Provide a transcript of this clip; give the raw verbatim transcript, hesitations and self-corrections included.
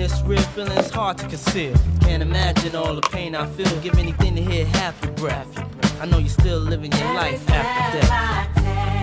this real feeling's hard to conceal. Can't imagine all the pain I feel. Give anything to hear half your breath. I know you're still living your life after death.